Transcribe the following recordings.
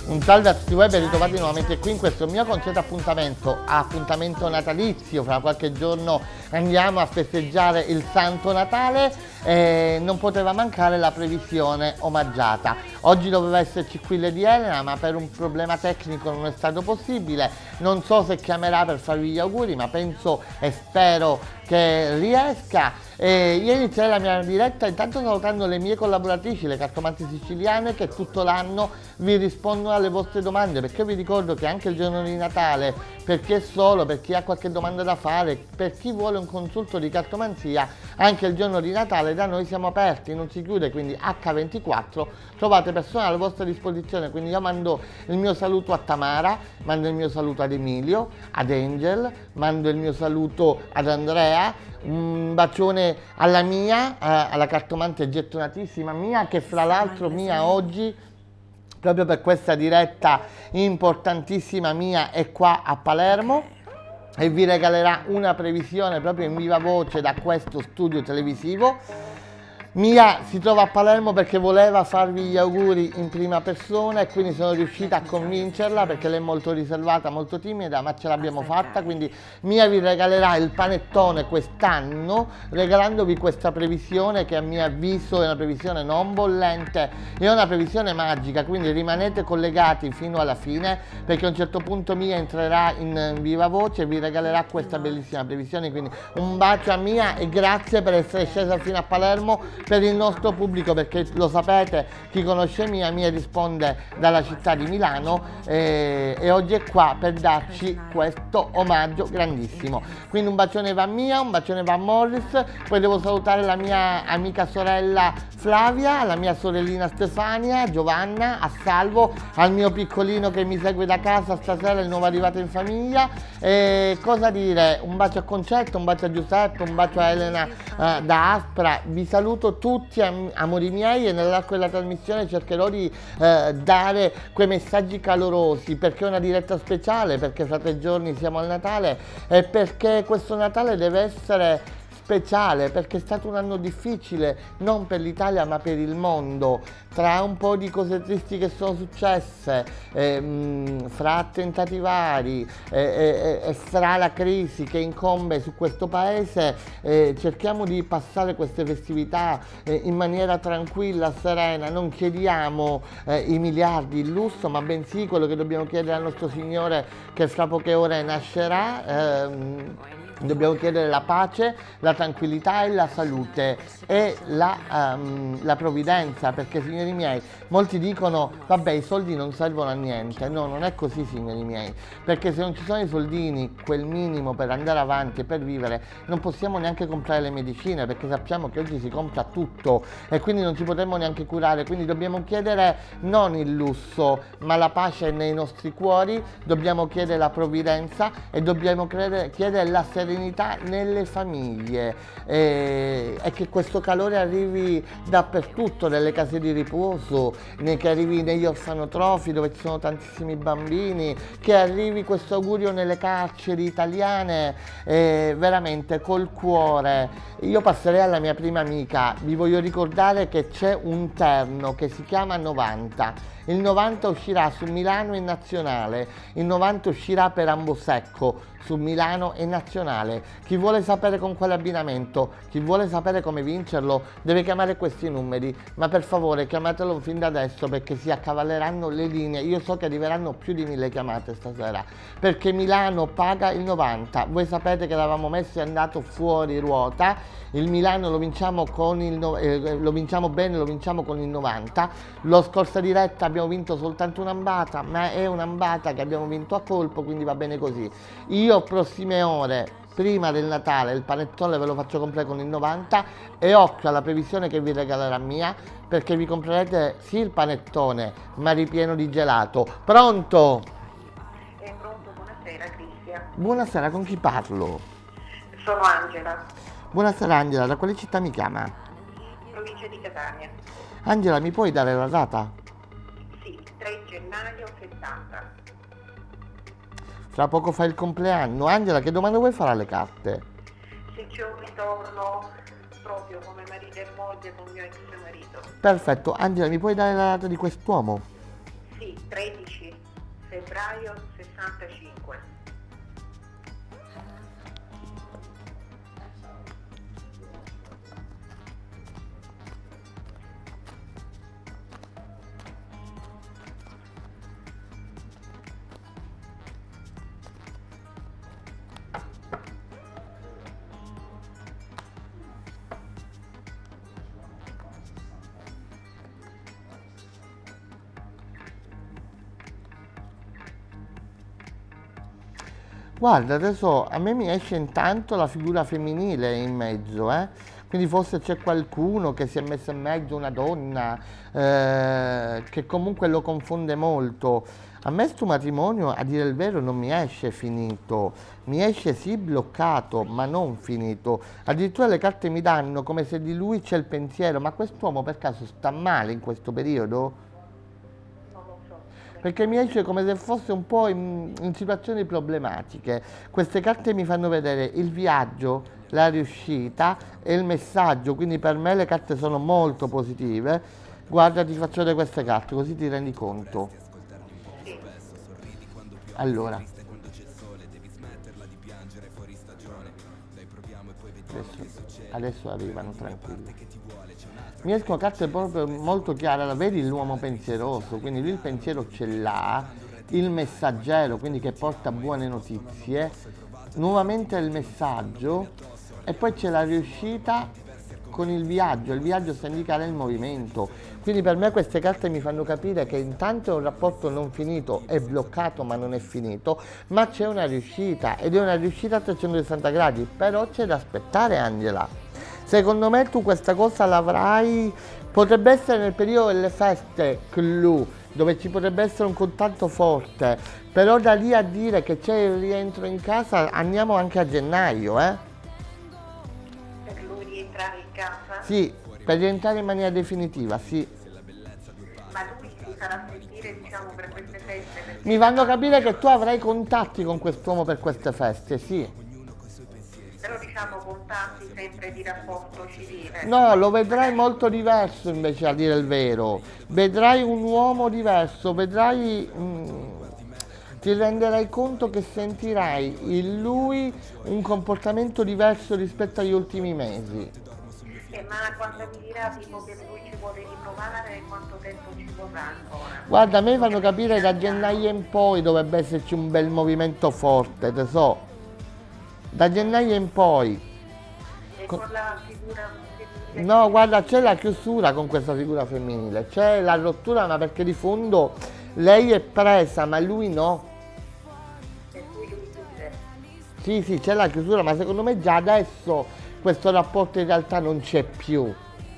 Un salve a tutti voi, ben ritrovati nuovamente qui in questo mio consueto appuntamento natalizio. Fra qualche giorno andiamo a festeggiare il Santo Natale e non poteva mancare la previsione omaggiata. Oggi doveva esserci qui Lady Elena, ma per un problema tecnico non è stato possibile. Non so se chiamerà per farvi gli auguri, ma penso e spero che riesca. Io inizierei la mia diretta intanto salutando le mie collaboratrici, le cartomanti siciliane, che tutto l'anno vi rispondono alle vostre domande, perché vi ricordo che anche il giorno di Natale, per chi è solo, per chi ha qualche domanda da fare, per chi vuole un consulto di cartomanzia, anche il giorno di Natale da noi siamo aperti, non si chiude, quindi H24 trovate personale a vostra disposizione. Quindi io mando il mio saluto a Tamara, mando il mio saluto ad Emilio, ad Angel, mando il mio saluto ad Andrea, un bacione alla Mia, alla cartomante gettonatissima Mia, che fra l'altro Mia oggi, proprio per questa diretta importantissima, Mia è qua a Palermo e vi regalerà una previsione proprio in viva voce da questo studio televisivo. Mia si trova a Palermo perché voleva farvi gli auguri in prima persona e quindi sono riuscita a convincerla, perché lei è molto riservata, molto timida, ma ce l'abbiamo fatta. Quindi Mia vi regalerà il panettone quest'anno, regalandovi questa previsione che a mio avviso è una previsione non bollente, è una previsione magica, quindi rimanete collegati fino alla fine, perché a un certo punto Mia entrerà in viva voce e vi regalerà questa bellissima previsione. Quindi un bacio a Mia e grazie per essere scesa fino a Palermo per il nostro pubblico, perché lo sapete, chi conosce Mia risponde dalla città di Milano e oggi è qua per darci questo omaggio grandissimo. Quindi un bacione va a Mia, un bacione va a Morris, poi devo salutare la mia amica sorella Flavia, la mia sorellina Stefania, Giovanna, a Salvo, al mio piccolino che mi segue da casa stasera, il nuovo arrivato in famiglia. Cosa dire? Un bacio a Concetto, un bacio a Giuseppe, un bacio a Elena da Aspra. Vi saluto tutti amori miei e nell'arco della trasmissione cercherò di dare quei messaggi calorosi, perché è una diretta speciale, perché fra 3 giorni siamo al Natale e perché questo Natale deve essere speciale, perché è stato un anno difficile non per l'Italia ma per il mondo, tra un po' di cose tristi che sono successe, fra attentati vari e fra la crisi che incombe su questo paese. Cerchiamo di passare queste festività in maniera tranquilla, serena, non chiediamo i miliardi, il lusso, ma bensì quello che dobbiamo chiedere al nostro Signore, che fra poche ore nascerà. Dobbiamo chiedere la pace, la tranquillità e la salute e la provvidenza, perché signori miei, molti dicono vabbè, i soldi non servono a niente. No, non è così signori miei, perché se non ci sono i soldini, quel minimo per andare avanti e per vivere, non possiamo neanche comprare le medicine, perché sappiamo che oggi si compra tutto e quindi non ci potremmo neanche curare. Quindi dobbiamo chiedere non il lusso ma la pace nei nostri cuori, dobbiamo chiedere la provvidenza e dobbiamo chiedere la serenità nelle famiglie e che questo calore arrivi dappertutto, nelle case di riposo, che arrivi negli orfanotrofi dove ci sono tantissimi bambini, che arrivi questo augurio nelle carceri italiane, veramente col cuore. Io passerei alla mia prima amica, vi voglio ricordare che c'è un terno che si chiama 90. Il 90 uscirà su Milano e Nazionale, il 90 uscirà per Ambosecco su Milano e Nazionale. Chi vuole sapere con quale abbinamento, chi vuole sapere come vincerlo, deve chiamare questi numeri, ma per favore chiamatelo fin da adesso, perché si accavalleranno le linee. Io so che arriveranno più di 1000 chiamate stasera, perché Milano paga il 90. Voi sapete che l'avevamo messo e è andato fuori ruota. Il Milano lo vinciamo lo vinciamo bene, lo vinciamo con il 90. La scorsa diretta abbiamo vinto soltanto un'ambata, ma è un'ambata che abbiamo vinto a colpo, quindi va bene così. Io prossime ore, prima del Natale, il panettone ve lo faccio comprare con il 90 e occhio alla previsione che vi regalerà Mia, perché vi comprerete sì il panettone, ma ripieno di gelato. Pronto? È pronto, buonasera Cristian. Buonasera, con chi parlo? Sono Angela, Buonasera Angela, da quale città mi chiama? provincia di Catania. Angela, mi puoi dare la data? Sì, 3 gennaio 70. Fra poco fai il compleanno. Angela, che domanda vuoi fare alle carte? Se c'è un ritorno proprio come marito e moglie con mio ex marito. Perfetto. Angela, mi puoi dare la data di quest'uomo? Sì, 13 febbraio 65. Guarda, adesso a me mi esce intanto la figura femminile in mezzo, eh? Quindi forse c'è qualcuno che si è messo in mezzo, una donna, che comunque lo confonde molto. A me sto matrimonio, a dire il vero, non mi esce finito, mi esce sì bloccato, ma non finito. Addirittura le carte mi danno come se di lui c'è il pensiero, ma quest'uomo per caso sta male in questo periodo? Non lo so. Perché mi esce come se fosse un po' in situazioni problematiche. Queste carte mi fanno vedere il viaggio, la riuscita e il messaggio, quindi per me le carte sono molto positive. Guarda, ti faccio vedere queste carte così ti rendi conto. Sì. Allora, adesso arrivano tranquilli. Mi escono carte proprio molto chiare, allora, vedi l'uomo pensieroso, quindi lui il pensiero ce l'ha, il messaggero, quindi che porta buone notizie, nuovamente il messaggio e poi c'è la riuscita con il viaggio sta a indicare il movimento, quindi per me queste carte mi fanno capire che intanto è un rapporto non finito, è bloccato ma non è finito, ma c'è una riuscita ed è una riuscita a 360 gradi, però c'è da aspettare Angela. Secondo me tu questa cosa l'avrai, potrebbe essere nel periodo delle feste clou, dove ci potrebbe essere un contatto forte, però da lì a dire che c'è il rientro in casa andiamo anche a gennaio, eh? Per lui rientrare in casa? Sì, per rientrare in maniera definitiva, sì. Ma lui si farà sentire, diciamo, per queste feste? Perché Mi fanno capire che tu avrai contatti con quest'uomo per queste feste, sì. però diciamo contatti sempre di rapporto civile. No, lo vedrai molto diverso invece a dire il vero. Vedrai un uomo diverso, vedrai, ti renderai conto che sentirai in lui un comportamento diverso rispetto agli ultimi mesi. Ma quando mi dirà tipo che lui ci vuole riprovare, quanto tempo ci vorrà ancora? Guarda, a me fanno capire da gennaio in poi dovrebbe esserci un bel movimento forte, te so. Da gennaio in poi. E con la figura femminile? No, guarda, c'è la chiusura con questa figura femminile, c'è la rottura, ma perché di fondo lei è presa, ma lui no. Per cui lui chiude. Sì, sì, c'è la chiusura, ma secondo me già adesso questo rapporto in realtà non c'è più.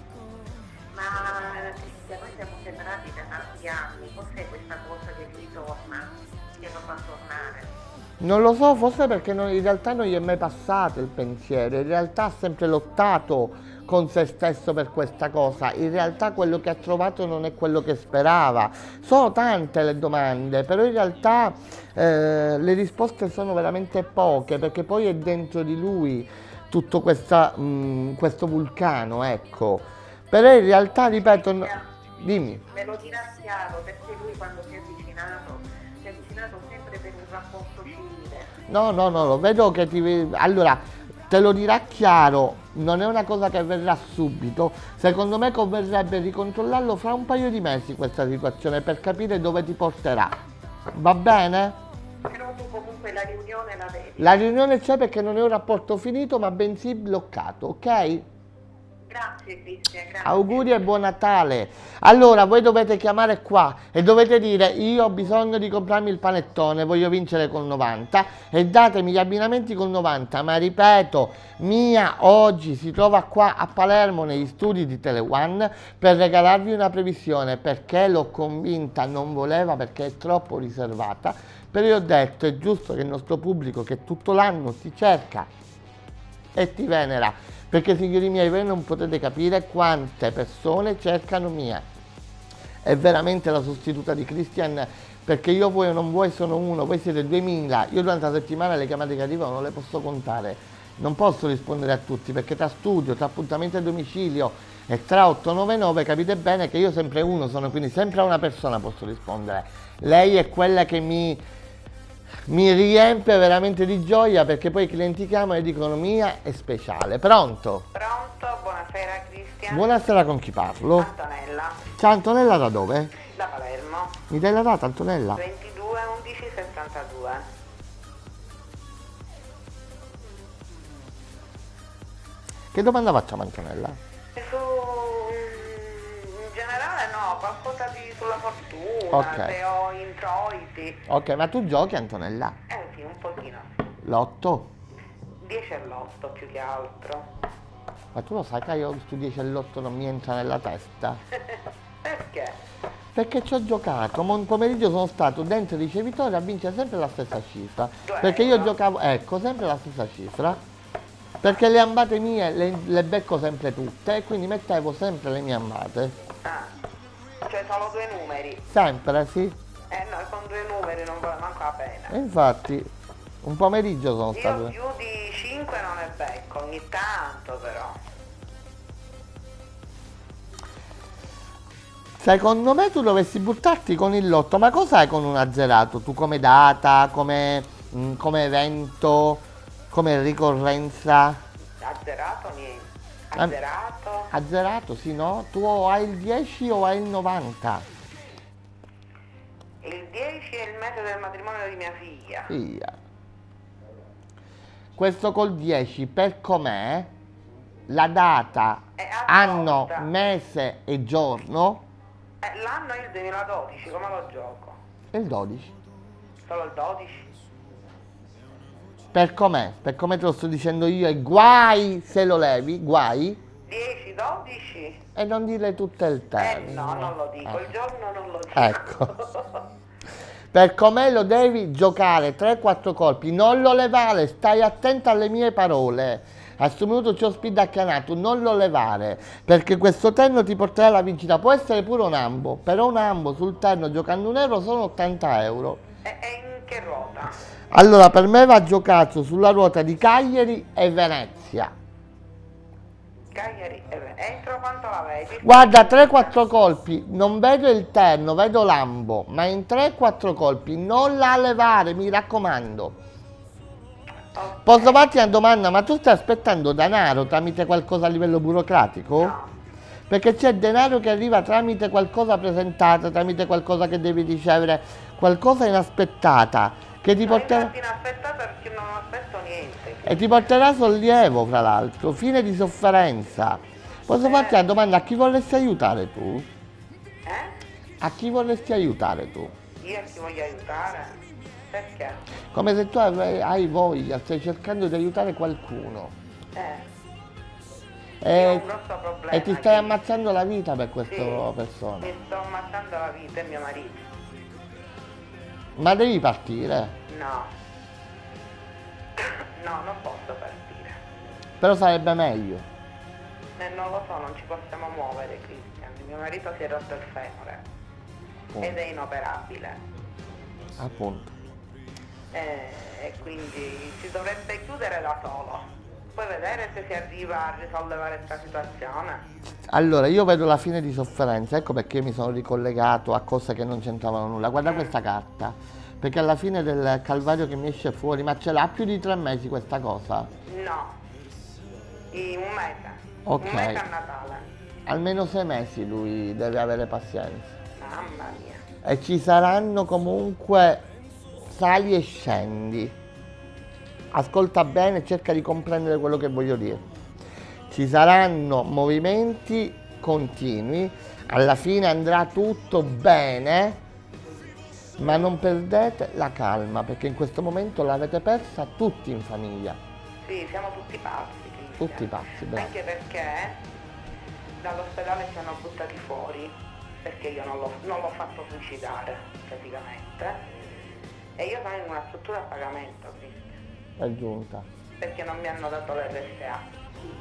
Ma Cristian, noi siamo separati da tanti anni, cos'è questa cosa che lui torna, che lo fa tornare? Non lo so, forse perché in realtà non gli è mai passato il pensiero, in realtà ha sempre lottato con se stesso per questa cosa, in realtà quello che ha trovato non è quello che sperava. Sono tante le domande, però in realtà le risposte sono veramente poche, perché poi è dentro di lui tutto questo vulcano, ecco. Però in realtà, ripeto, dimmi. Me lo dirà chiaro, perché lui quando si è avvicinato sempre per un rapporto civile. No, no, no, lo vedo che allora, te lo dirà chiaro, non è una cosa che avverrà subito. Secondo me converrebbe ricontrollarlo fra un paio di mesi questa situazione per capire dove ti porterà. Va bene? Però tu comunque la riunione la vedi. La riunione c'è perché non è un rapporto finito, ma bensì bloccato, ok? Grazie Cristian, grazie. Auguri e buon Natale. Allora, voi dovete chiamare qua e dovete dire: io ho bisogno di comprarmi il panettone, voglio vincere col 90 e datemi gli abbinamenti col 90. Ma ripeto, Mia oggi si trova qua a Palermo negli studi di Tele One per regalarvi una previsione, perché l'ho convinta, non voleva, perché è troppo riservata, però io ho detto è giusto che il nostro pubblico, che tutto l'anno ti cerca e ti venera, perché signori miei, voi non potete capire quante persone cercano Mia. È veramente la sostituta di Christian, perché io, voi o non vuoi, sono uno, voi siete 2000, io durante la settimana le chiamate che arrivano non le posso contare. non posso rispondere a tutti perché tra studio, tra appuntamento a domicilio e tra 899 capite bene che io sempre uno sono, quindi sempre a una persona posso rispondere. Lei è quella che mi riempie veramente di gioia perché poi i clienti chiamano e dicono mia è speciale. Pronto? Pronto, buonasera Cristian. Buonasera, con chi parlo? Antonella, Ciao Antonella, da dove? da Palermo, Mi dai la data Antonella? 22 11 72. Che domanda facciamo Antonella? In generale no, qualcosa sulla fortuna, Ok. se ho introiti. Ok, ma tu giochi Antonella? Sì, un pochino. L'otto? 10 all'otto più che altro. Ma tu lo sai che io stu 10 all'otto non mi entra nella testa? Perché? Perché ci ho giocato, ma un pomeriggio sono stato dentro il ricevitore a vincere sempre la stessa cifra. 2 Perché io euro. giocavo, ecco, sempre la stessa cifra. Perché le ambate mie le becco sempre tutte e quindi mettevo sempre le mie ambate. Ah, cioè solo 2 numeri. Sempre, sì. No, con 2 numeri non vale manco la pena. E infatti, un pomeriggio sono Io stato. più di 5 non ne becco, ogni tanto però. Secondo me tu dovresti buttarti con il lotto, ma cos'hai con un azzerato? Tu come data, come evento, come ricorrenza? Azzerato niente. Ah. Azzerato. Azzerato, sì, no? Tu o hai il 10 o hai il 90? Il 10 è il mese del matrimonio di mia figlia. Via. Questo col 10 per com'è, la data, È a anno, volta. mese e giorno L'anno è il 2012, come lo gioco? è il 12. Solo il 12? Per com'è? Per come te lo sto dicendo io e guai se lo levi, guai, 10, 12? e non dire tutto il tempo. No, non lo dico, il giorno non lo dico. Ecco. Per com'è lo devi giocare 3-4 colpi, non lo levare, stai attento alle mie parole. A sto minuto c'ho speed accanato, non lo levare, perché questo terno ti porterà alla vincita. Può essere pure un ambo, però un ambo sul terno giocando un euro sono 80 euro. E in che ruota? Allora per me va giocato sulla ruota di Cagliari e Venezia. Cagliari, entro quanto la vedi? Guarda, 3-4 colpi, non vedo il terno, vedo l'ambo, ma in 3-4 colpi non la levare, mi raccomando. Ok. Posso farti una domanda, ma tu stai aspettando denaro tramite qualcosa a livello burocratico? No. Perché c'è denaro che arriva tramite qualcosa presentato, tramite qualcosa che devi ricevere, qualcosa inaspettata, che ti No, porterà... infatti inaspettato perché non aspetto niente. E ti porterà sollievo, fra l'altro, fine di sofferenza. Posso farti una domanda, a chi vorresti aiutare tu? A chi vorresti aiutare tu? Io a chi voglio aiutare? Perché? Come se tu hai voglia, stai cercando di aiutare qualcuno. Io ho un grosso problema. E ti stai ammazzando la vita per questa persona. Mi sto ammazzando la vita e mio marito. Ma devi partire. No. No, non posso partire. Però sarebbe meglio. Non lo so, non ci possiamo muovere, Cristian. Mio marito si è rotto il femore ed è inoperabile. Appunto. E quindi si dovrebbe chiudere da solo. Poi vedere se si arriva a risollevare questa situazione. Allora, io vedo la fine di sofferenza, ecco perché mi sono ricollegato a cose che non c'entravano nulla. Guarda questa carta, perché alla fine del calvario che mi esce fuori, ma ce l'ha più di 3 mesi questa cosa? No, in un mese. Ok. Un mese a Natale. Almeno 6 mesi lui deve avere pazienza. Mamma mia. E ci saranno comunque sali e scendi. Ascolta bene, cerca di comprendere quello che voglio dire. Ci saranno movimenti continui, alla fine andrà tutto bene, ma non perdete la calma, perché in questo momento l'avete persa tutti in famiglia. Sì, siamo tutti pazzi, Cristian. Tutti pazzi, bravo. Anche perché dall'ospedale ci hanno buttati fuori, perché io non l'ho fatto suicidare, praticamente. E io sono in una struttura a pagamento, Cristian. È giunta. Perché non mi hanno dato l'RSA.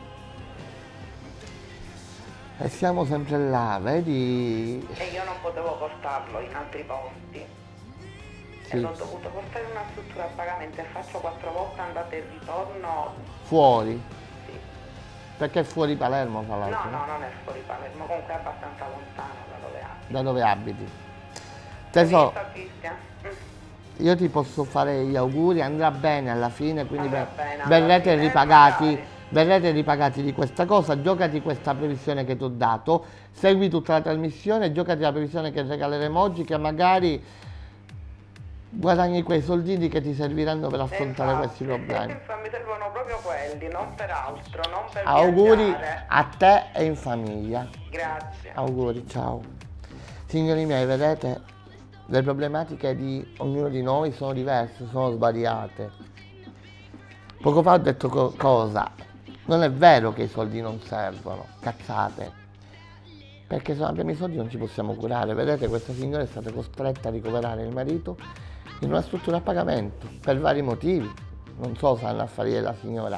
E siamo sempre là, vedi? E io non potevo portarlo in altri posti. e l'ho dovuto portare in una struttura a pagamento e faccio 4 volte andata e ritorno. Fuori? Sì. Perché è fuori Palermo, tra No, l'altro? no, non è fuori Palermo, comunque è abbastanza lontano da dove abito. Da dove abiti? Tesoro, Hai visto, Cristian? io ti posso fare gli auguri, andrà bene alla fine, quindi Andrà bene, verrete alla fine, ripagati, magari. verrete ripagati di questa cosa, giocati questa previsione che ti ho dato, segui tutta la trasmissione, giocati la previsione che regaleremo oggi, che magari guadagni quei soldini che ti serviranno per affrontare questi problemi. Mi servono proprio quelli, non per altro, non per Auguri viaggiare. a te e in famiglia. Grazie. Auguri, ciao. Signori miei, vedete, le problematiche di ognuno di noi sono diverse, sono svariate. Poco fa ho detto cosa? Non è vero che i soldi non servono, cazzate. Perché se non abbiamo i soldi non ci possiamo curare. Vedete, questa signora è stata costretta a ricoverare il marito in una struttura a pagamento, per vari motivi. Non so se hanno affari della signora.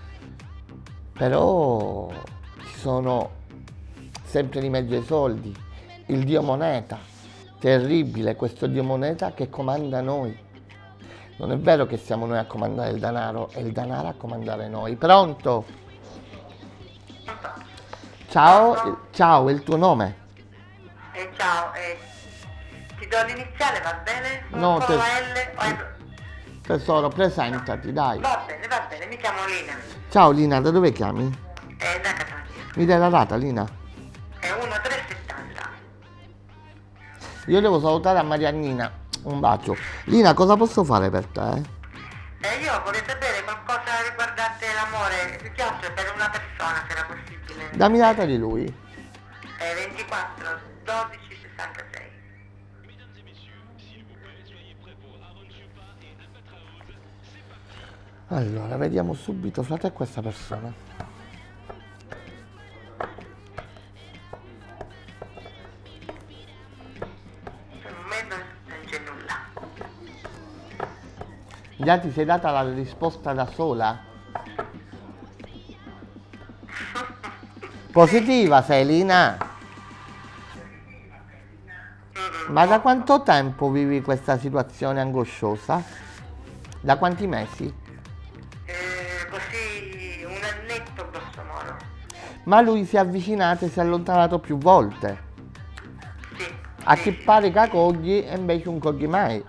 Però ci sono sempre di mezzo i soldi. Il dio moneta, terribile questo dio moneta che comanda noi. Non è vero che siamo noi a comandare il denaro, è il denaro a comandare noi. Pronto? Ciao, ciao, il tuo nome? Ciao, ti do l'iniziale, va bene? No, Solo L tesoro, presentati, dai. va bene, mi chiamo Lina. Ciao Lina, da dove chiami? Da casa mia. Mi dai la data, Lina? È 1370. Io devo salutare a Mariannina, un bacio. Lina, cosa posso fare per te? Io vorrei sapere qualcosa riguardante l'amore, più che altro per una persona, se era possibile. Dammi la data di lui. 24 12 66. Allora, vediamo subito fra te e questa persona. Al momento non c'è nulla. Già ti sei data la risposta da sola? Positiva sei, Lina? Ma da quanto tempo vivi questa situazione angosciosa? Da quanti mesi? Così un annetto grosso modo. Ma lui si è avvicinato e si è allontanato più volte. Sì. A chi pare che cogli e invece non cogli mai.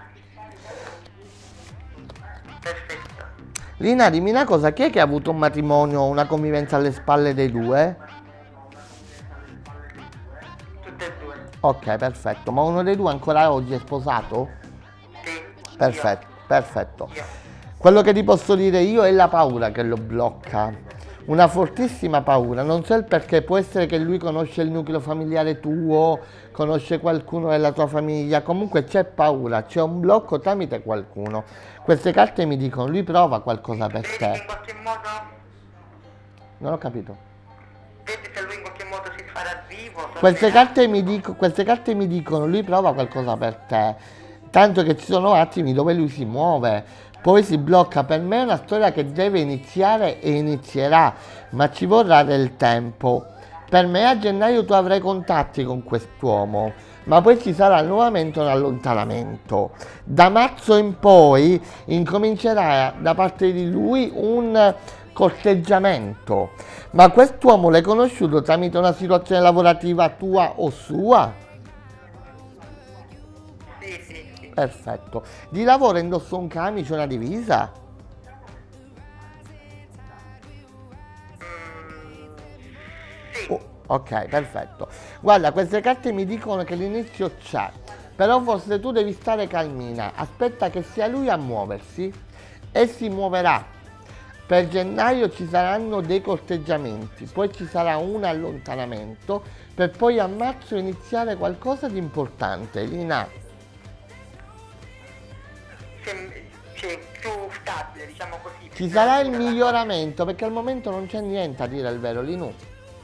Perfetto. Lina, dimmi una cosa, chi è che ha avuto un matrimonio, una convivenza alle spalle dei due? Tutte e due. Ok, perfetto. Ma uno dei due ancora oggi è sposato? Sì. Perfetto, perfetto. Io. Quello che ti posso dire io è la paura che lo blocca. Una fortissima paura. Non so il perché, può essere che lui conosce il nucleo familiare tuo, conosce qualcuno della tua famiglia, comunque c'è paura, c'è un blocco tramite qualcuno. Queste carte mi dicono, lui prova qualcosa per Vedi che te. in qualche modo, Non ho capito. vedi se lui in qualche modo si farà vivo. Queste carte mi dicono, lui prova qualcosa per te. Tanto che ci sono attimi dove lui si muove, poi si blocca. Per me è una storia che deve iniziare e inizierà, ma ci vorrà del tempo. Per me a gennaio tu avrai contatti con quest'uomo, ma poi ci sarà nuovamente un allontanamento. Da marzo in poi incomincerà da parte di lui un corteggiamento. Ma quest'uomo l'hai conosciuto tramite una situazione lavorativa tua o sua? Sì. Perfetto. Di lavoro indosso un camice, una divisa? Sì. Oh, ok, perfetto. Guarda, queste carte mi dicono che l'inizio c'è, però forse tu devi stare calmina. Aspetta che sia lui a muoversi e si muoverà. Per gennaio ci saranno dei corteggiamenti, poi ci sarà un allontanamento, per poi a marzo iniziare qualcosa di importante. Lina, C'è più stabile, diciamo così. ci sarà il miglioramento, perché al momento non c'è niente a dire il vero, Linu.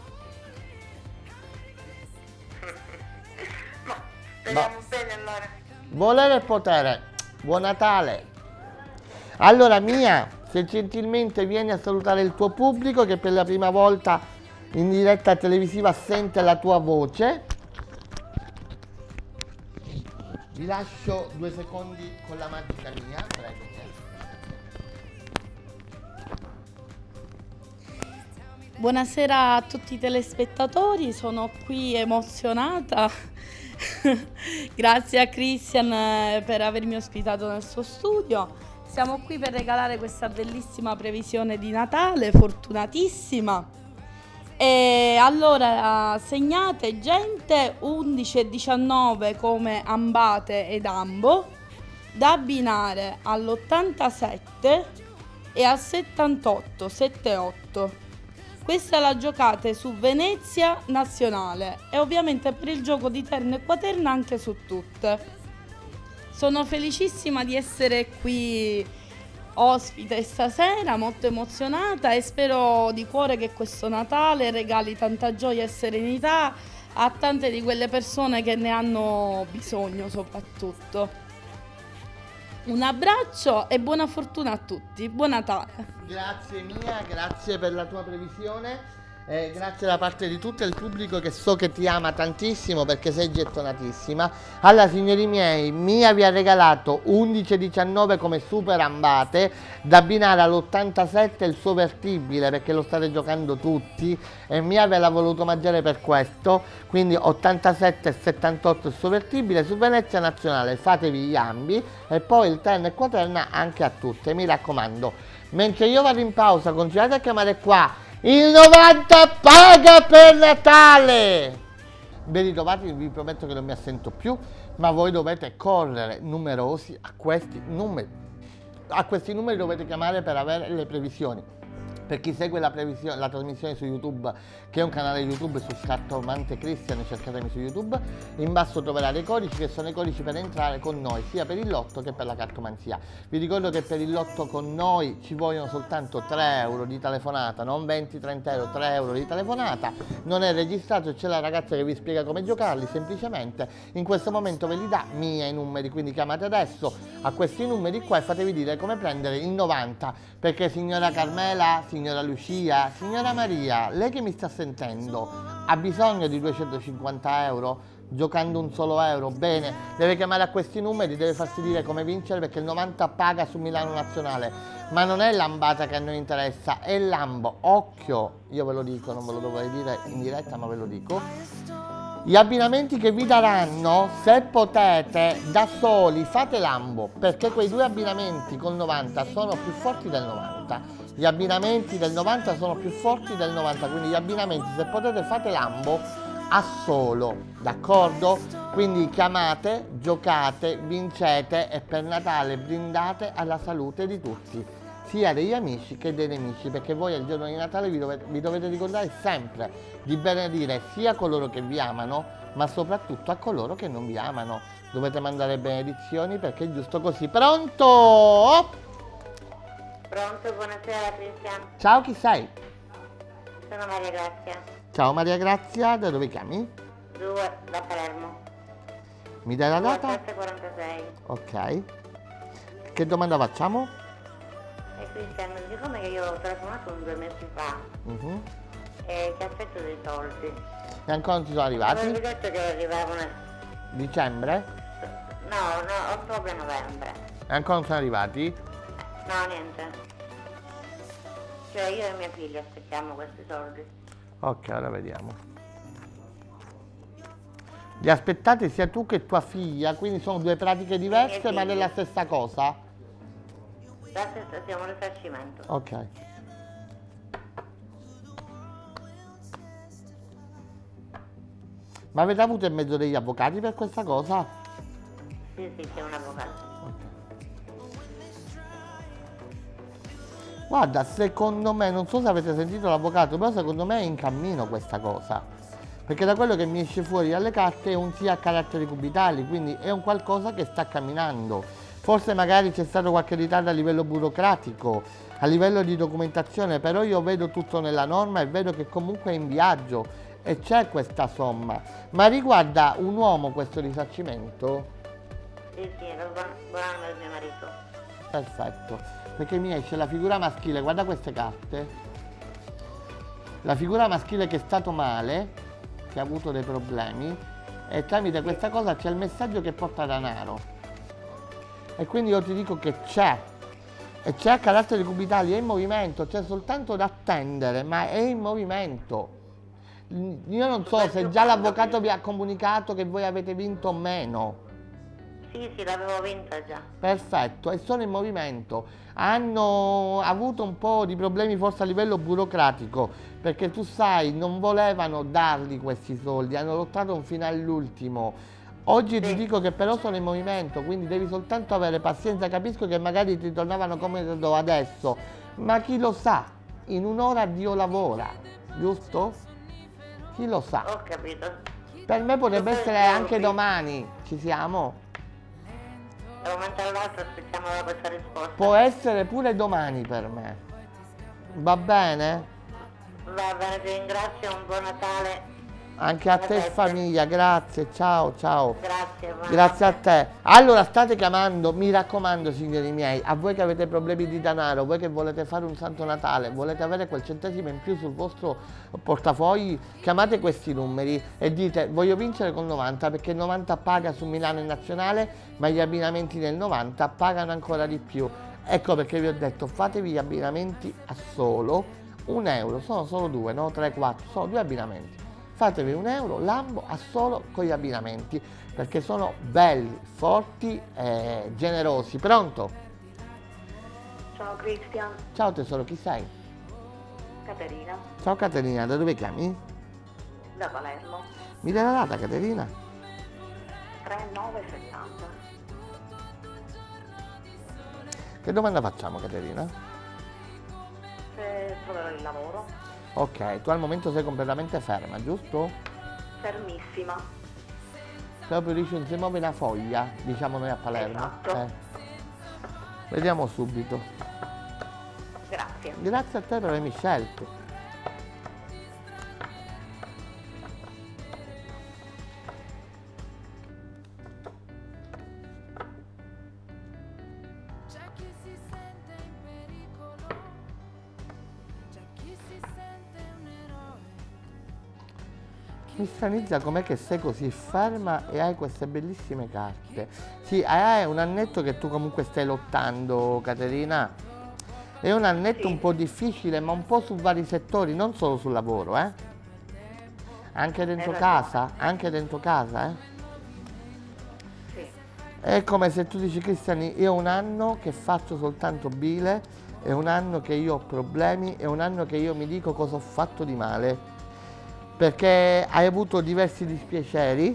Ma speriamo bene allora. Volere e potere. Buon Natale. Allora Mia, se gentilmente vieni a salutare il tuo pubblico che per la prima volta in diretta televisiva sente la tua voce. Vi lascio 2 secondi con la magica mia, prego. Buonasera a tutti i telespettatori, sono qui emozionata. Grazie a Christian per avermi ospitato nel suo studio. Siamo qui per regalare questa bellissima previsione di Natale, fortunatissima. E allora segnate gente 11 e 19 come Ambate ed Ambo, da abbinare all'87 e al 78, 78. Questa la giocate su Venezia Nazionale e ovviamente per il gioco di terno e quaterna anche su tutte. Sono felicissima di essere qui ospite stasera, molto emozionata, e spero di cuore che questo Natale regali tanta gioia e serenità a tante di quelle persone che ne hanno bisogno soprattutto. Un abbraccio e buona fortuna a tutti, buon Natale! Grazie Mia, grazie per la tua previsione, grazie da parte di tutto il pubblico che so che ti ama tantissimo perché sei gettonatissima. Allora signori miei, Mia vi ha regalato 11 e 19 come Super Ambate, da abbinare all'87 il suo vertibile perché lo state giocando tutti e Mia ve l'ha voluto mangiare per questo, quindi 87 e 78 il suo vertibile su Venezia Nazionale, fatevi gli ambi e poi il terno e quaterna anche a tutte, mi raccomando. Mentre io vado in pausa, continuate a chiamare qua, il 90 paga per Natale! Ben ritrovati, vi prometto che non mi assento più, ma voi dovete correre numerosi a questi numeri. A questi numeri dovete chiamare per avere le previsioni. Per chi segue la trasmissione su YouTube, che è un canale YouTube su Cartomante Christian, cercatemi su YouTube, in basso troverà dei codici che sono i codici per entrare con noi, sia per il lotto che per la cartomanzia. Vi ricordo che per il lotto con noi ci vogliono soltanto 3 euro di telefonata, non 20-30 euro, 3 euro di telefonata, non è registrato, c'è la ragazza che vi spiega come giocarli, semplicemente in questo momento ve li dà Mia i numeri, quindi chiamate adesso a questi numeri qua e fatevi dire come prendere il 90, perché signora Carmela, signora Lucia, signora Maria, lei che mi sta sentendo, ha bisogno di 250 euro? Giocando un solo euro? Bene, deve chiamare a questi numeri, deve farsi dire come vincere perché il 90 paga su Milano Nazionale. Ma non è l'ambata che a noi interessa, è l'ambo. Occhio, io ve lo dico, non ve lo dovrei dire in diretta ma ve lo dico. Gli abbinamenti che vi daranno, se potete, da soli, fate l'ambo, perché quei 2 abbinamenti col 90 sono più forti del 90. Gli abbinamenti del 90 sono più forti del 90, quindi gli abbinamenti, se potete, fate l'ambo a solo, d'accordo? Quindi chiamate, giocate, vincete e per Natale brindate alla salute di tutti, sia degli amici che dei nemici, perché voi al giorno di Natale vi dovete ricordare sempre di benedire sia coloro che vi amano, ma soprattutto a coloro che non vi amano. Dovete mandare benedizioni perché è giusto così. Pronto? Pronto, buonasera Cristian. Ciao, chi sei? Sono Maria Grazia. Ciao Maria Grazia, da dove chiami? 2 da Palermo. Mi dai la data? 746. Ok. Che domanda facciamo? E Cristian, siccome che io ho telefonato 2 mesi fa e che aspetto dei soldi. E ancora non ti sono arrivati? Avevi detto che arrivavano. Dicembre? No, ottobre-novembre. E ancora non sono arrivati? No, niente. Cioè io e mia figlia aspettiamo questi soldi. Ok, ora vediamo. Li aspettate sia tu che tua figlia, quindi sono 2 pratiche diverse ma della stessa cosa? La stessa, siamo un risarcimento. Ok. Ma avete avuto in mezzo degli avvocati per questa cosa? Sì, c'è un avvocato. Guarda, secondo me, non so se avete sentito l'avvocato, però secondo me è in cammino questa cosa. Perché da quello che mi esce fuori dalle carte è un sì a caratteri cubitali, quindi è un qualcosa che sta camminando. Forse magari c'è stato qualche ritardo a livello burocratico, a livello di documentazione, però io vedo tutto nella norma e vedo che comunque è in viaggio e c'è questa somma. Ma riguarda un uomo questo risarcimento? Sì, è lo buon anno del mio marito. Perfetto. Perché mi esce la figura maschile, guarda queste carte, la figura maschile che è stato male, che ha avuto dei problemi, e tramite questa cosa c'è il messaggio che porta denaro. E quindi io ti dico che c'è. E c'è a carattere cubitali, è in movimento, c'è soltanto da attendere, ma è in movimento. Io non so se già l'avvocato vi ha comunicato che voi avete vinto o meno. Sì, l'avevo vinta già. Perfetto, e sono in movimento. Hanno avuto un po' di problemi forse a livello burocratico, perché tu sai, non volevano dargli questi soldi, hanno lottato fino all'ultimo. Oggi ti dico che però sono in movimento, quindi devi soltanto avere pazienza. Capisco che magari ti tornavano come adesso, ma chi lo sa, in un'ora Dio lavora, giusto? Chi lo sa? Ho capito. Per me potrebbe essere anche domani, ci siamo? Da un momento all'altro aspettiamo questa risposta. Può essere pure domani per me. Va bene? Va bene, ti ringrazio, un buon Natale. Anche a te e famiglia, grazie, ciao ciao. Grazie, buon Grazie a Natale. te. Allora state chiamando, mi raccomando signori miei, a voi che avete problemi di denaro, voi che volete fare un Santo Natale, volete avere quel centesimo in più sul vostro portafogli, chiamate questi numeri e dite voglio vincere con 90, perché il 90 paga su Milano e Nazionale, ma gli abbinamenti del 90 pagano ancora di più. Ecco perché vi ho detto fatevi gli abbinamenti a solo 1 euro, sono solo 2, no 3, 4, sono 2 abbinamenti. Fatevi 1 euro Lambo a solo con gli abbinamenti, perché sono belli, forti e generosi. Pronto? Ciao Cristian, Ciao tesoro, chi sei? Caterina, Ciao Caterina, da dove chiami? da Palermo, Mi dai la data Caterina? 3970. Che domanda facciamo Caterina? Se troverò il lavoro, Ok, tu al momento sei completamente ferma, giusto? fermissima. Proprio dici non si muove una foglia, diciamo noi a Palermo. Esatto. Vediamo subito. Grazie. Grazie a te per avermi scelto. C'è chi si sente in pericolo, c'è chi si sente un eroe. Mi stranizza com'è che sei così ferma e hai queste bellissime carte. Sì, è un annetto che tu comunque stai lottando, Caterina. È un annetto un po' difficile, ma un po' su vari settori, non solo sul lavoro, eh? Anche dentro casa, Sì. È come se tu dici, Cristiani, io ho un anno che faccio soltanto bile, è un anno che io ho problemi, è un anno che io mi dico cosa ho fatto di male. Perché hai avuto diversi dispiaceri,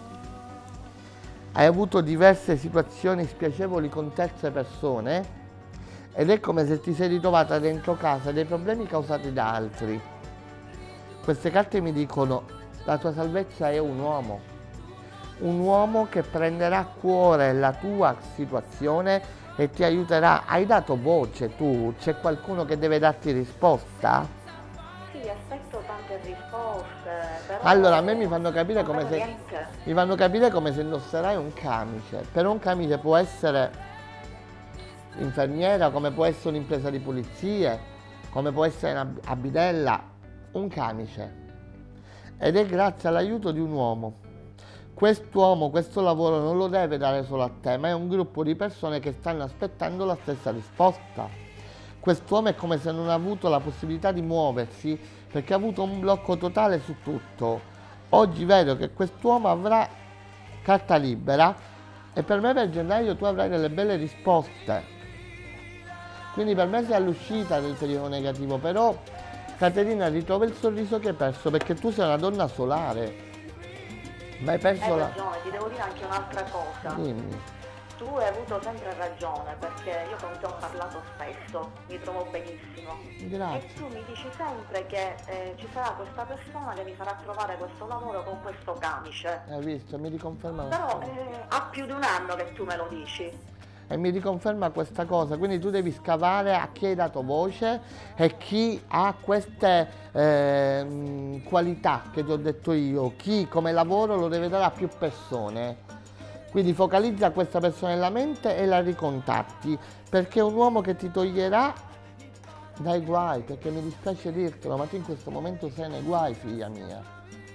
hai avuto diverse situazioni spiacevoli con terze persone ed è come se ti sei ritrovata dentro casa dei problemi causati da altri. Queste carte mi dicono la tua salvezza è un uomo che prenderà a cuore la tua situazione e ti aiuterà. Hai dato voce tu? C'è qualcuno che deve darti risposta? Sì, aspetto tante risposte, però... Allora, a me mi fanno capire non come vedo se, niente. mi fanno capire come se indosserai un camice. Però un camice può essere infermiera, come può essere un'impresa di pulizie, come può essere una bidella, un camice. Ed è grazie all'aiuto di un uomo. Quest'uomo, questo lavoro non lo deve dare solo a te, ma è un gruppo di persone che stanno aspettando la stessa risposta. Quest'uomo è come se non ha avuto la possibilità di muoversi perché ha avuto un blocco totale su tutto. Oggi vedo che quest'uomo avrà carta libera e per me per gennaio tu avrai delle belle risposte. Quindi per me sei all'uscita del periodo negativo, però Caterina ritrova il sorriso che hai perso perché tu sei una donna solare. Ma hai perso Hai la... ragione, ti devo dire anche un'altra cosa. Dimmi. Tu hai avuto sempre ragione, perché io con te ho parlato spesso, mi trovo benissimo. Grazie. E tu mi dici sempre che ci sarà questa persona che mi farà trovare questo lavoro con questo camice. Hai visto? Mi riconferma Però ha più di un anno che tu me lo dici. e mi riconferma questa cosa, quindi tu devi scavare a chi hai dato voce e chi ha queste qualità che ti ho detto io, chi come lavoro lo deve dare a più persone. Quindi focalizza questa persona nella mente e la ricontatti, perché è un uomo che ti toglierà dai guai, perché mi dispiace dirtelo, ma tu in questo momento sei nei guai, figlia mia.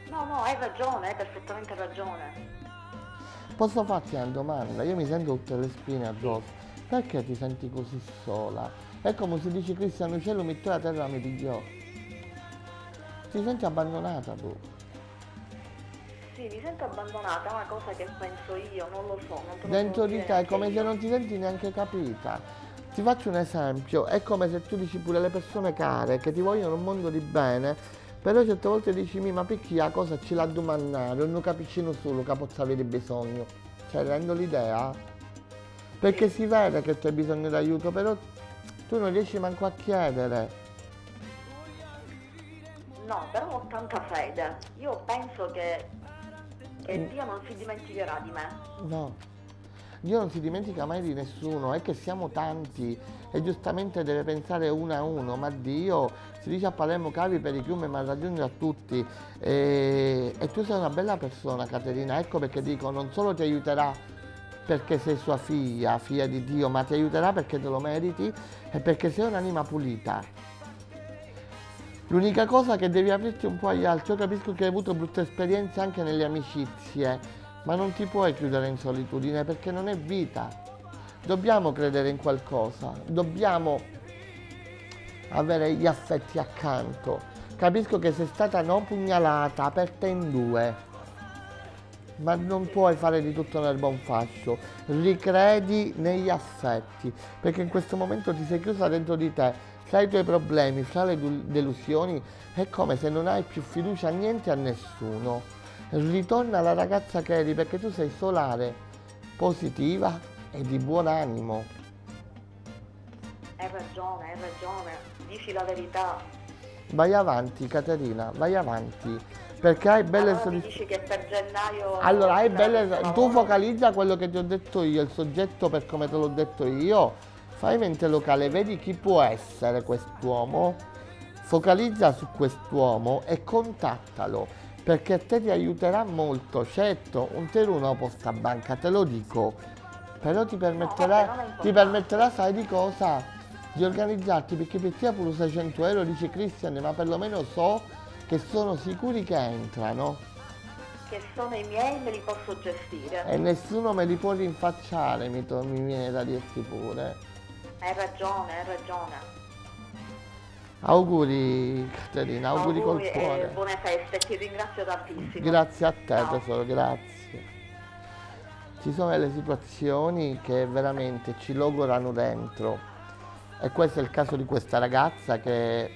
No, no, hai ragione, hai perfettamente ragione. Posso farti una domanda? Io mi sento tutte le spine addosso. Perché ti senti così sola? È come se dici Cristian Uccello mi la terra mi pigliò. Ti senti abbandonata tu. Sì, mi sento abbandonata, è una cosa che penso io, non lo so, non te lo Dentro so di dire te è neanche come se io. non ti senti neanche capita. Ti faccio un esempio, è come se tu dici pure alle persone care che ti vogliono un mondo di bene, però certe volte dici ma perché la cosa ce l'ha domandare, non capisci solo che possa avere bisogno. Cioè rendo l'idea? Perché si vede che tu hai bisogno d'aiuto, però tu non riesci manco a chiedere. No, però ho tanta fede. Io penso che Dio non si dimenticherà di me. No, Dio non si dimentica mai di nessuno, è che siamo tanti e giustamente deve pensare uno a uno, ma Dio si dice a Palermo cavi per i chiumi ma raggiunge a tutti e tu sei una bella persona Caterina, ecco perché dico non solo ti aiuterà perché sei sua figlia, figlia di Dio, ma ti aiuterà perché te lo meriti e perché sei un'anima pulita. L'unica cosa che devi aprirti un po' agli altri, io capisco che hai avuto brutte esperienze anche nelle amicizie, ma non ti puoi chiudere in solitudine perché non è vita. Dobbiamo credere in qualcosa, dobbiamo avere gli affetti accanto. Capisco che sei stata non pugnalata, aperta in due, ma non puoi fare di tutto l'erba un fascio. Ricredi negli affetti, perché in questo momento ti sei chiusa dentro di te. Fra i tuoi problemi, fra le delusioni, è come se non hai più fiducia a niente e a nessuno. Ritorna alla ragazza che eri perché tu sei solare, positiva e di buon animo. Hai ragione, dici la verità. Vai avanti Caterina, vai avanti, perché hai belle Allora mi soddisfazioni. dici che per gennaio... Allora hai belle... sarà Tu lavoro? focalizza quello che ti ho detto io, il soggetto per come te l'ho detto io. Fai mente locale, vedi chi può essere quest'uomo, focalizza su quest'uomo e contattalo, perché a te ti aiuterà molto. Certo, un te non posta a banca, te lo dico, però ti vabbè, non è permetterà, importante. sai di cosa? Di organizzarti, perché per te pure 600 euro, dice Christian, ma perlomeno so che sono sicuri che entrano Che sono i miei, me li posso gestire. e nessuno me li può rinfacciare, mi viene da dirti pure. Hai ragione, hai ragione. Auguri Caterina, auguri col e cuore. buone feste, ti ringrazio tantissimo. Grazie a te Ciao. tesoro, grazie. Ci sono delle situazioni che veramente ci logorano dentro e questo è il caso di questa ragazza che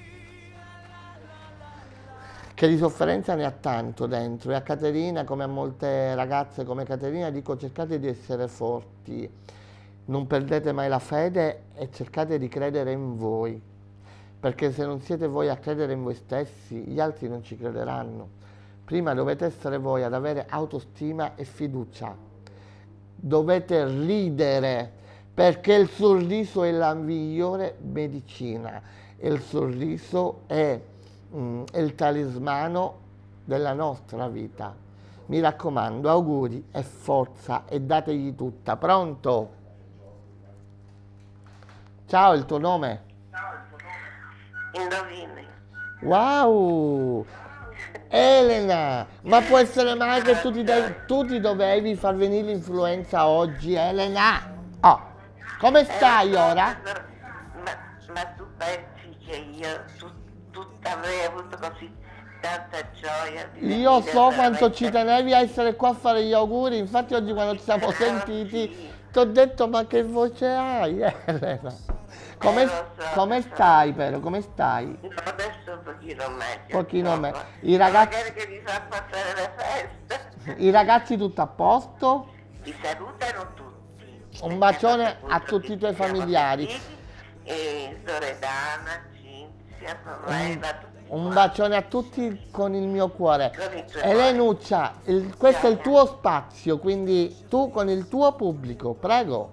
di sofferenza ne ha tanto dentro e a Caterina, come a molte ragazze come Caterina, dico cercate di essere forti, non perdete mai la fede e cercate di credere in voi, perché se non siete voi a credere in voi stessi, gli altri non ci crederanno. Prima dovete essere voi ad avere autostima e fiducia, dovete ridere, perché il sorriso è la migliore medicina, il sorriso è il talismano della nostra vita. Mi raccomando, auguri e forza e dategli tutta. Pronto? Ciao, il tuo nome? Indovini. Wow! Elena! Ma può essere mai che tu ti dovevi far venire l'influenza oggi, Elena? Oh, come stai ora? Ma tu pensi che io avrei avuto così tanta gioia di Io venire so quanto veramente? ci tenevi a essere qua a fare gli auguri, infatti oggi quando ci siamo sentiti Sì. ti ho detto ma che voce hai, Elena? Come, Lo so, come lo so. stai però? Come stai? No, adesso un pochino meglio. Pochino insomma. meglio. I ragazzi- Magari che mi fa passare le feste. I ragazzi tutto a posto? Ti salutano tutti. Un bacione Appunto, a tutti i tuoi ci siamo familiari. sentiti, E Loredana, Cinzia, Sorella, tutti Un quanti. bacione a tutti con il mio cuore. Con il tuo Elenuccia, questo è il tuo spazio, quindi tu con il tuo pubblico, prego.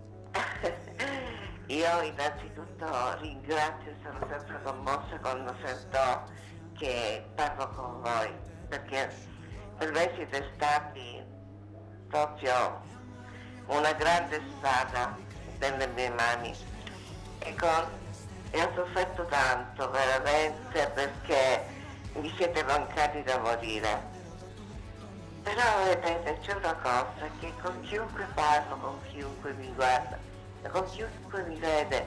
Io innanzitutto ringrazio e sono sempre commossa quando sento che parlo con voi, perché per me siete stati proprio una grande spada nelle mie mani e ho sofferto tanto veramente perché mi siete mancati da morire. Però vedete, c'è una cosa, che con chiunque parlo, con chiunque mi guarda, con chiunque mi vede,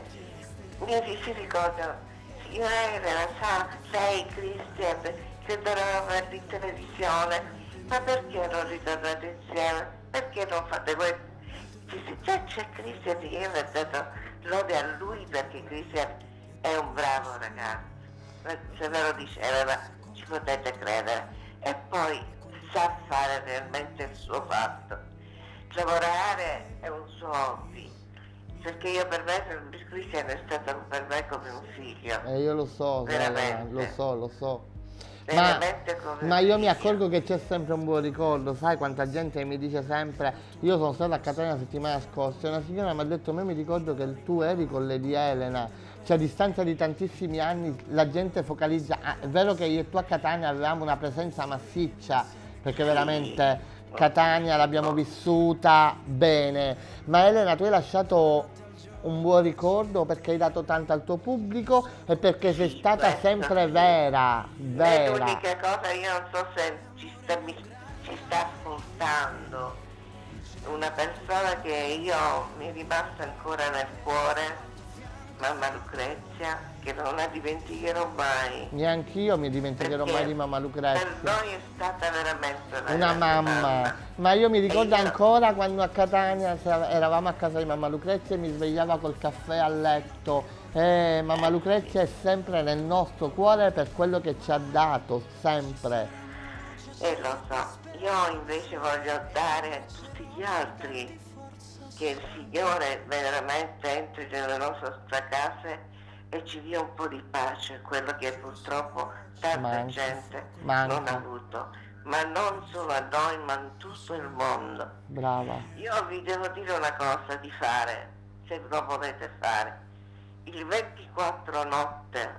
mi si ricorda, signora Elena, sa, lei, Cristian, che doveva averli in televisione, ma perché non ritornate insieme? Perché non fate questo? Già c'è Cristian, io mi ho dato lode a lui perché Cristian è un bravo ragazzo, se ve lo dice Elena ci potete credere, e poi sa fare realmente il suo fatto. Lavorare è un suo hobby, perché io per me Cristian è stato per me come un figlio. Io lo so, veramente. lo so. Veramente come Ma un io mi figlio. accorgo che c'è sempre un buon ricordo, sai quanta gente mi dice sempre, io sono stata a Catania la settimana scorsa e una signora mi ha detto, me mi ricordo che tu eri con Lady Elena, cioè a distanza di tantissimi anni la gente focalizza, è vero che io e tu a Catania avevamo una presenza massiccia, perché veramente Catania l'abbiamo vissuta bene, ma Elena tu hai lasciato un buon ricordo perché hai dato tanto al tuo pubblico e perché sei stata questo sempre sì. vera. È l'unica cosa, io non so se ci sta ascoltando una persona che mi è rimasta ancora nel cuore, mamma Lucrezia, che non la dimenticherò mai. Neanch'io mi dimenticherò Perché mai di mamma Lucrezia. per noi è stata veramente Una mamma. Ma io mi ricordo E io- ancora quando a Catania eravamo a casa di mamma Lucrezia e mi svegliava col caffè a letto. Mamma Lucrezia è sempre nel nostro cuore per quello che ci ha dato, sempre. E lo so, io invece voglio dare a tutti gli altri che il Signore veramente entri nelle nostre case e ci dia un po' di pace, quello che purtroppo tanta gente non manca. ha avuto, ma non solo a noi, ma in tutto il mondo. Brava. Io vi devo dire una cosa di fare, se lo volete fare. Il 24 notte,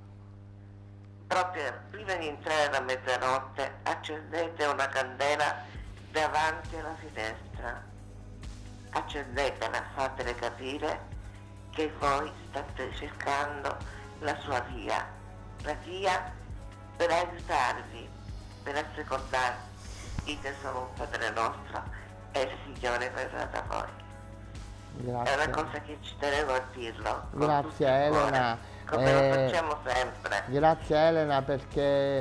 proprio prima di entrare alla mezzanotte, accendete una candela davanti alla finestra. Accendetela, fatele capire che voi state cercando la sua via, la via per aiutarvi, per assecondarvi. Dite solo un Padre nostro e il Signore verrà da voi. È una Grazie. cosa che ci tenevo a dirlo. con tutto Grazie il cuore, Elena. come lo facciamo sempre. Grazie Elena perché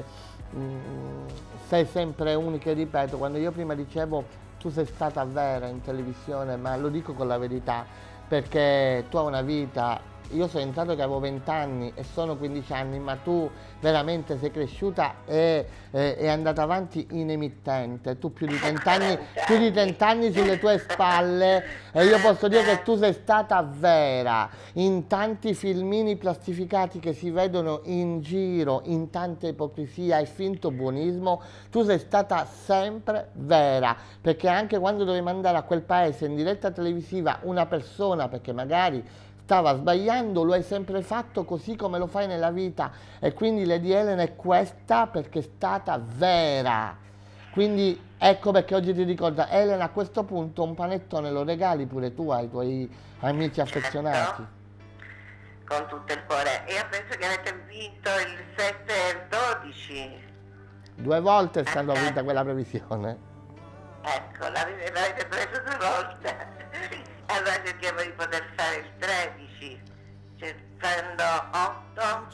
sei sempre unica e ripeto, quando io prima dicevo tu sei stata vera in televisione, ma lo dico con la verità, perché tu hai una vita, io sono entrato che avevo 20 anni e sono 15 anni, ma tu veramente sei cresciuta e è andata avanti in emittente, tu più di 30 anni, più di 30 anni sulle tue spalle e io posso dire che tu sei stata vera in tanti filmini plastificati che si vedono in giro, in tanta ipocrisia e finto buonismo, tu sei stata sempre vera, perché anche quando dovevi mandare a quel paese in diretta televisiva una persona, perché magari stava sbagliando, lo hai sempre fatto così come lo fai nella vita e quindi Lady Elena è questa perché è stata vera. Quindi ecco perché oggi ti ricorda Elena, a questo punto un panettone lo regali pure tu ai tuoi amici affezionati. Con tutto il cuore. Io penso che avete vinto il 7 e il 12. 2 volte è stata vinta quella previsione. Ecco, l'avete preso 2 volte. Allora cerchiamo di poter fare il 13. Cioè, prendo 8,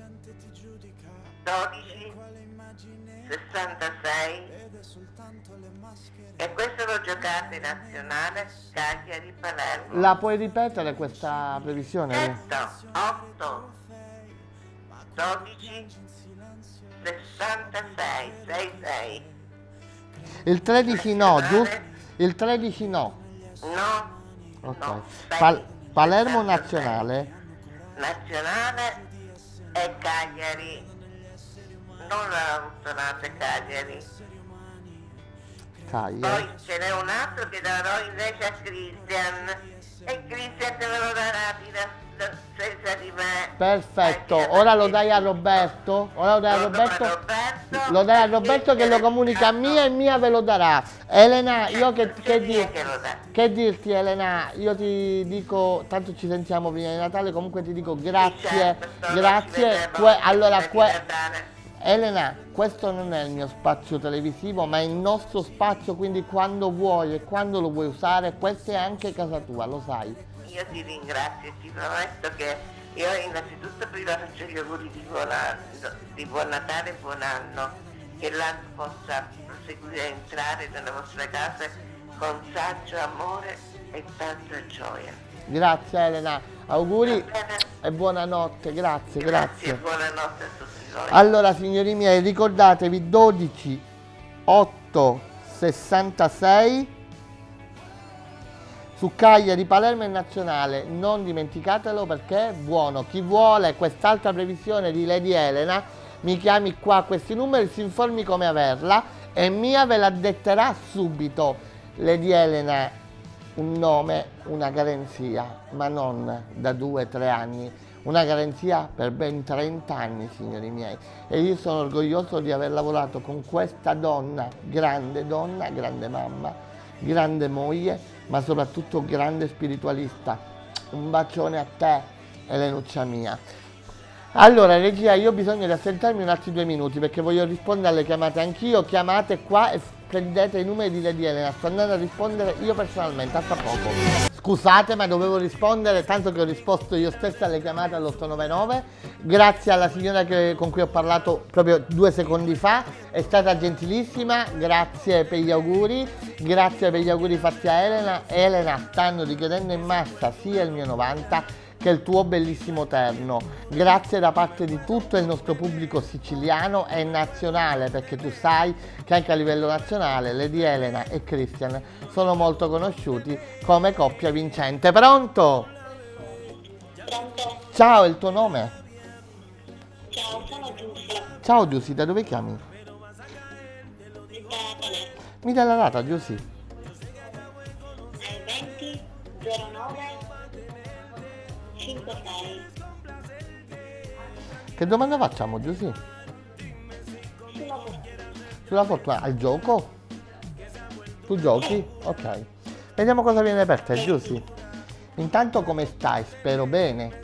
12, 66. E questo lo giocate nazionale Cagliari Palermo. La puoi ripetere questa previsione? 8, 12, 66, 66. Il 13 no, giusto? Il 13 no. No. Ok. No, Palermo 66. nazionale. Nazionale e Cagliari. Non la sonate Cagliari. Cagliari. Poi ce n'è un altro che darò invece a Christian. E Christian te lo darà senza di me. Perfetto, Perché ora lo dai a Roberto? Ora lo dai a Lo do Roberto? a Roberto, Lo dai a Roberto che lo comunica a Mia e Mia ve lo darà. Elena, io che lo dà. che dirti Elena? Io ti dico, tanto ci sentiamo prima di Natale, comunque ti dico grazie, Certo, grazie. ci vedremo Allora, prima di Natale. Elena, questo non è il mio spazio televisivo, ma è il nostro spazio, quindi quando vuoi e quando lo vuoi usare, questa è anche casa tua, lo sai. Io ti ringrazio e ti prometto che io innanzitutto prima faccio gli auguri di buon Natale e buon anno, che l'anno possa proseguire a entrare nelle vostre case con saggio, amore e tanta gioia. Grazie Elena, auguri Va bene? e buonanotte, grazie, Grazie, grazie. buonanotte a tutti voi. Allora signori miei, ricordatevi 12 8 66 su Cagliari, Palermo e Nazionale, non dimenticatelo perché è buono. Chi vuole quest'altra previsione di Lady Elena mi chiami qua a questi numeri, si informi come averla e Mia ve la detterà subito. Lady Elena, un nome, una garanzia, ma non da 2-3 anni, una garanzia per ben 30 anni, signori miei. E io sono orgoglioso di aver lavorato con questa donna, grande mamma, grande moglie, ma soprattutto grande spiritualista. Un bacione a te, Elenuccia mia. Allora regia, io ho bisogno di assentarmi un altri 2 minuti perché voglio rispondere alle chiamate anch'io. Chiamate qua e prendete i numeri di Lady Elena, sto andando a rispondere io personalmente, a tra poco. Scusate, ma dovevo rispondere, tanto che ho risposto io stessa alle chiamate all'899. Grazie alla signora con cui ho parlato proprio 2 secondi fa, è stata gentilissima, grazie per gli auguri, grazie per gli auguri fatti a Elena. Elena, stanno richiedendo in massa sia il mio 90 che il tuo bellissimo terno. Grazie da parte di tutto il nostro pubblico siciliano e nazionale, perché tu sai che anche a livello nazionale Lady Elena e Christian sono molto conosciuti come coppia vincente. Pronto? Pronto? Ciao, il tuo nome? Ciao, sono Giussi, Ciao Giussi, da dove chiami? da Palermo. Mi dai la data, Giussi? 20 09 56. Che domanda facciamo, Giussi? Sulla fortuna. Sulla fortuna, al gioco? Tu giochi? Ok. Vediamo cosa viene per te, Giussi. Intanto come stai? Spero bene.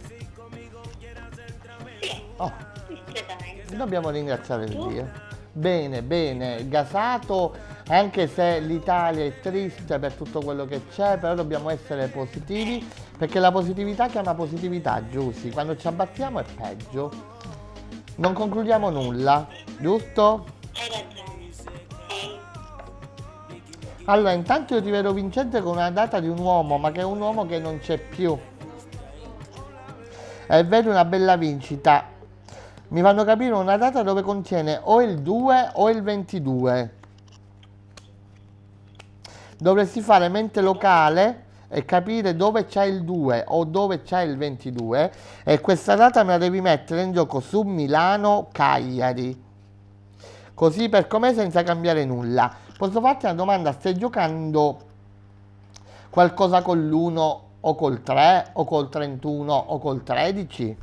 Oh, Discretamente. dobbiamo ringraziare Dio. Bene, bene, gasato, anche se l'Italia è triste per tutto quello che c'è, però dobbiamo essere positivi, perché la positività chiama positività, Giussi. Quando ci abbattiamo è peggio. Non concludiamo nulla, giusto? Hai ragione. Sì. Allora, intanto io ti vedo vincente con una data di un uomo, ma che è un uomo che non c'è più. E vedo una bella vincita. Mi fanno capire una data dove contiene o il 2 o il 22. Dovresti fare mente locale e capire dove c'è il 2 o dove c'è il 22, e questa data me la devi mettere in gioco su Milano-Cagliari. Così per com'è, senza cambiare nulla. Posso farti una domanda? Stai giocando qualcosa con l'1 o col 3 o col 31 o col 13?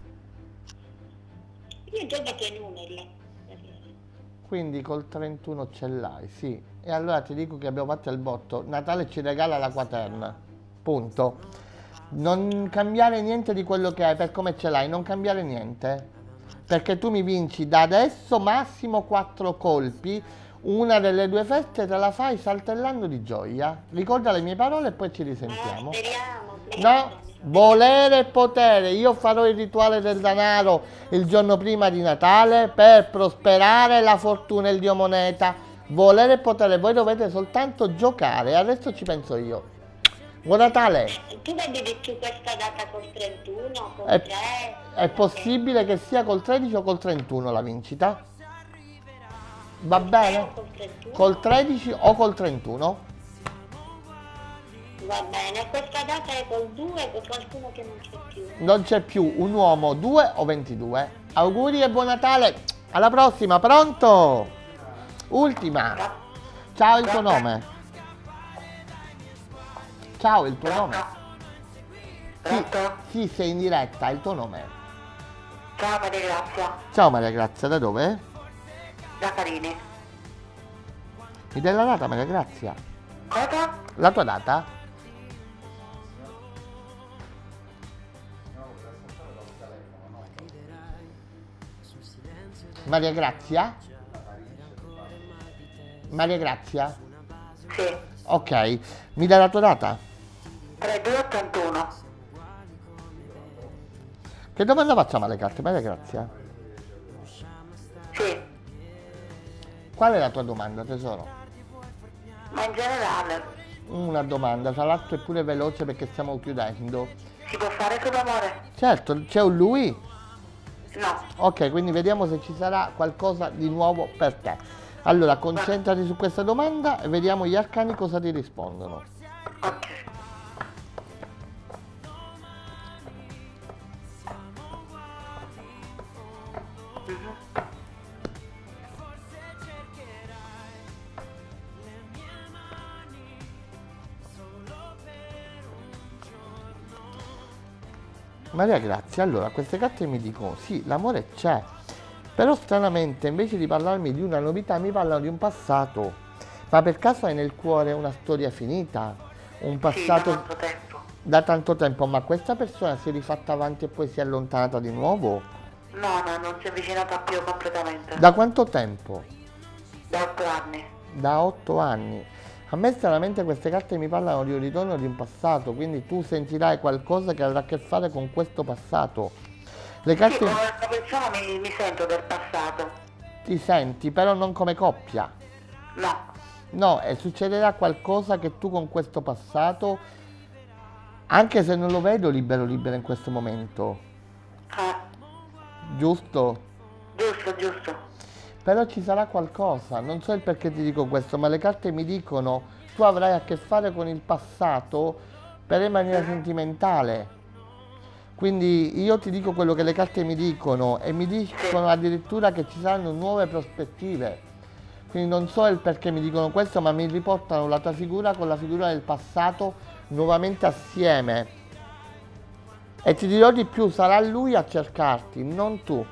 Io gioco i numeri. Quindi col 31 ce l'hai, sì. E allora ti dico che abbiamo fatto il botto. Natale ci regala la quaterna. Punto. Non cambiare niente di quello che hai, per come ce l'hai, non cambiare niente. Perché tu mi vinci da adesso massimo 4 colpi. Una delle 2 feste te la fai saltellando di gioia. Ricorda le mie parole e poi ci risentiamo. Speriamo. No? Volere e potere. Io farò il rituale del denaro il giorno prima di Natale per prosperare la fortuna e il dio moneta. Volere e potere. Voi dovete soltanto giocare. Adesso ci penso io. Buon Natale. Tu vedi di più questa data col 31, col È, 3? è possibile che sia col 13 o col 31 la vincita? Va bene? Col 31? Col 13 o col 31? Va bene, questa data è col 2, con qualcuno che non c'è più. Non c'è più un uomo 2 o 22. Auguri e buon Natale. Alla prossima. Pronto? Ultima. Ciao, il tuo nome. Ciao, il tuo nome. Sì, Pronto? sì, sei in diretta. Il tuo nome. Ciao Maria Grazia, Ciao Maria Grazia, da dove? da Carini. Mi dai la data, Maria Grazia? Cosa? La tua data? Maria Grazia? Maria Grazia? Sì, Ok, mi dai la tua data? 3281. Che domanda facciamo alle carte, Maria Grazia? Sì, Qual è la tua domanda, tesoro? ma in generale Una domanda, tra l'altro è pure veloce perché stiamo chiudendo. si può fare sull'amore? Certo, c'è un lui? No. Ok, quindi vediamo se ci sarà qualcosa di nuovo per te. Allora, concentrati su questa domanda e vediamo gli arcani cosa ti rispondono. Ok. Maria Grazia, allora queste carte mi dicono sì, l'amore c'è, però stranamente invece di parlarmi di una novità mi parlano di un passato. Ma per caso hai nel cuore una storia finita? Un Sì, passato da tanto tempo. da tanto tempo, ma questa persona si è rifatta avanti e poi si è allontanata di nuovo? No, non si è avvicinata più completamente. Da quanto tempo? Da 8 anni. Da 8 anni. A me stranamente queste carte mi parlano di un ritorno di un passato, quindi tu sentirai qualcosa che avrà a che fare con questo passato. Le Sì, carte con questa persona mi sento del passato. ti senti, però non come coppia. No. No, e succederà qualcosa che tu con questo passato, anche se non lo vedo libero in questo momento, giusto? Giusto, giusto. Però ci sarà qualcosa, non so il perché ti dico questo, ma le carte mi dicono tu avrai a che fare con il passato per in maniera sentimentale. Quindi io ti dico quello che le carte mi dicono e mi dicono addirittura che ci saranno nuove prospettive. Quindi non so il perché mi dicono questo, ma mi riportano la tua figura con la figura del passato nuovamente assieme. E ti dirò di più, sarà lui a cercarti, non tu.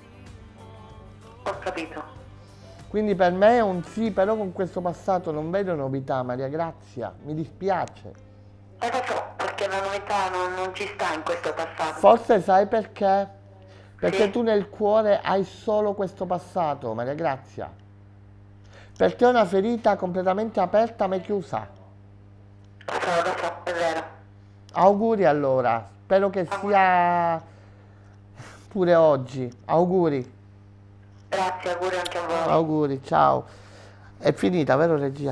Ho capito. Quindi per me è un sì, però con questo passato non vedo novità, Maria Grazia, mi dispiace. Lo so, perché la novità non ci sta in questo passato. Forse sai perché? Perché Sì. tu nel cuore hai solo questo passato, Maria Grazia. Per te è una ferita completamente aperta ma chiusa. Lo so, è vero. Auguri allora, spero che sia pure oggi. Auguri, Grazie, auguri anche a voi. auguri, ciao. È finita, vero regia?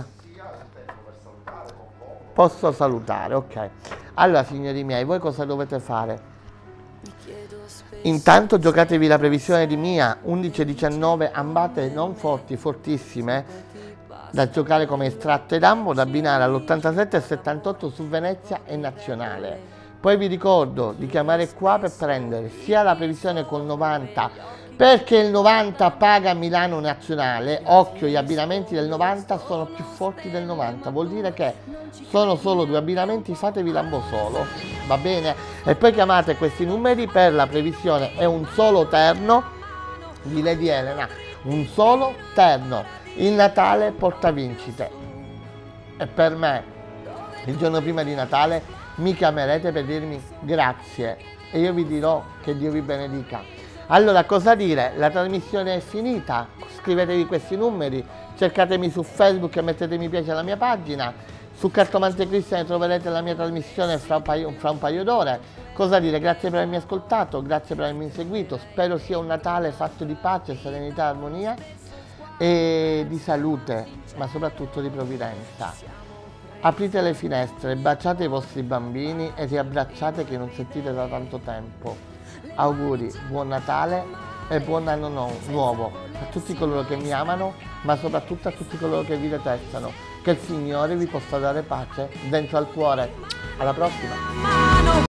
Posso salutare, ok. Allora signori miei, voi cosa dovete fare? Intanto giocatevi la previsione di Mia, 11-19 ambate non forti, fortissime, da giocare come estratto ed ambo, da abbinare all'87 e 78 su Venezia e Nazionale. Poi vi ricordo di chiamare qua per prendere sia la previsione col 90, perché il 90 paga Milano Nazionale. Occhio, gli abbinamenti del 90 sono più forti del 90, vuol dire che sono solo 2 abbinamenti, fatevi l'ambo solo, va bene? E poi chiamate questi numeri per la previsione, è un solo terno di Lady Elena, un solo terno, il Natale porta vincite. E per me, il giorno prima di Natale, mi chiamerete per dirmi grazie e io vi dirò che Dio vi benedica. Allora, cosa dire? La trasmissione è finita, scrivetevi questi numeri, cercatemi su Facebook e mettete mi piace alla mia pagina, su Cartomante Cristian troverete la mia trasmissione fra un paio d'ore. Cosa dire? Grazie per avermi ascoltato, grazie per avermi seguito, spero sia un Natale fatto di pace, serenità e armonia e di salute, ma soprattutto di provvidenza. Aprite le finestre, baciate i vostri bambini e riabbracciate che non sentite da tanto tempo. Auguri, buon Natale e buon anno nuovo a tutti coloro che mi amano, ma soprattutto a tutti coloro che vi detestano. Che il Signore vi possa dare pace dentro al cuore. Alla prossima!